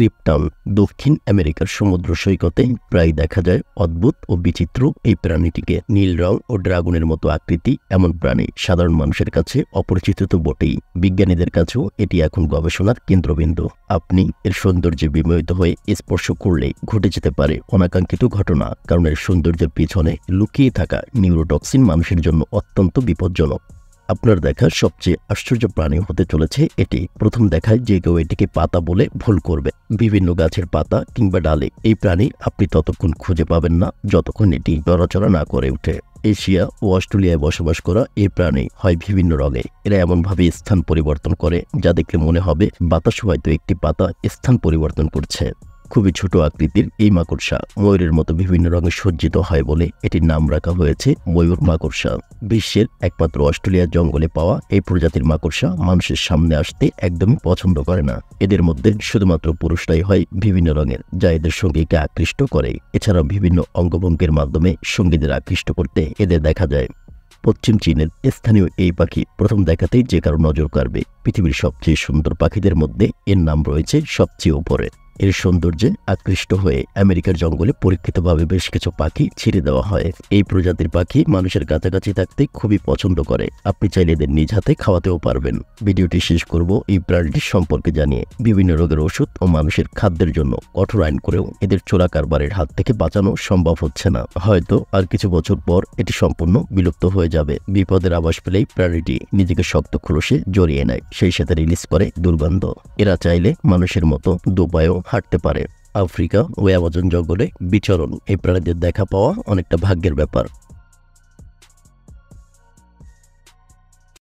ক্রিপ্টাউন দক্ষিণ আমেরিকার সমুদ্র সৈকতে প্রায় দেখা যায় অদ্ভুত ও বিচিত্র এই প্রাণীটিকে। নীল রং ও ড্রাগনের মতো আকৃতি এমন প্রাণী সাধারণ মানুষের কাছে অপরিচিত তো বটেই, বিজ্ঞানীদের কাছেও এটি এখন গবেষণার কেন্দ্রবিন্দু। আপনি এর সৌন্দর্যে বিমোহিত হয়ে স্পর্শ করলেই ঘটে যেতে পারে অনাকাঙ্ক্ষিত ঘটনা, কারণ এর সৌন্দর্যের পিছনে লুকিয়ে থাকা নিউরোটক্সিন মানুষের জন্য অত্যন্ত বিপজ্জনক। আপনার দেখা সবচেয়ে আশ্চর্য প্রাণী হতে চলেছে এটি। প্রথম দেখায় যে কেউ এটিকে পাতা বলে ভুল করবে। বিভিন্ন গাছের পাতা কিংবা ডালে এই প্রাণী আপনি ততক্ষণ খুঁজে পাবেন না যতক্ষণ এটি নড়াচড়া না করে ওঠে। এশিয়া ও অস্ট্রেলিয়ায় বসবাস করা এই প্রাণী হয় বিভিন্ন রঙে। এরা এমনভাবে স্থান পরিবর্তন করে যা দেখলে মনে হবে বাতাস হয়তো একটি পাতা স্থান পরিবর্তন করছে। খুবই ছোট আকৃতির এই মাকড়সা ময়ূরের মতো বিভিন্ন রঙে সজ্জিত হয় বলে এটির নাম রাখা হয়েছে ময়ূর মাকড়সা। বিশ্বের একমাত্র অস্ট্রেলিয়ার জঙ্গলে পাওয়া এই প্রজাতির মাকড়সা মানুষের সামনে আসতে একদমই পছন্দ করে না। এদের মধ্যে শুধুমাত্র পুরুষরাই হয় বিভিন্ন রঙের, যা এদের সঙ্গীকে আকৃষ্ট করে। এছাড়াও বিভিন্ন অঙ্গভঙ্গির মাধ্যমে সঙ্গীদের আকৃষ্ট করতে এদের দেখা যায়। পশ্চিম চীনের স্থানীয় এই পাখি প্রথম দেখাতেই যে কারো নজর কাড়বে। পৃথিবীর সবচেয়ে সুন্দর পাখিদের মধ্যে এর নাম রয়েছে সবচেয়ে উপরে। এর সৌন্দর্যে আকৃষ্ট হয়ে আমেরিকার জঙ্গলে পরীক্ষিতভাবে বেশ কিছু পাখি ছেড়ে দেওয়া হয়। এই প্রজাতির পাখি মানুষের কাছাকাছি থাকতে খুবই পছন্দ করে। আপনি চাইলে এদের নিজ হাতে খাওয়াতেও পারবেন। ভিডিওটি শেষ করব এই প্রাণীটির সম্পর্কে জানিয়ে। বিভিন্ন রোগের ওষুধ ও মানুষের খাদ্যের জন্য কঠোর আইন করেও এদের চোরা কারবারের হাত থেকে বাঁচানো সম্ভব হচ্ছে না। হয়তো আর কিছু বছর পর এটি সম্পূর্ণ বিলুপ্ত হয়ে যাবে। বিপদের আভাস পেলেই প্রাণীটি নিজেকে শক্ত খোলসে জড়িয়ে নেয়, সেই সাথে রিলিজ করে দুর্গন্ধ। এরা চাইলে মানুষের মতো দুপায়েও হাঁটতে পারে। আফ্রিকা ও অ্যামাজন জঙ্গলে বিচরণ এই প্রাণীদের দেখা পাওয়া অনেকটা ভাগ্যের ব্যাপার।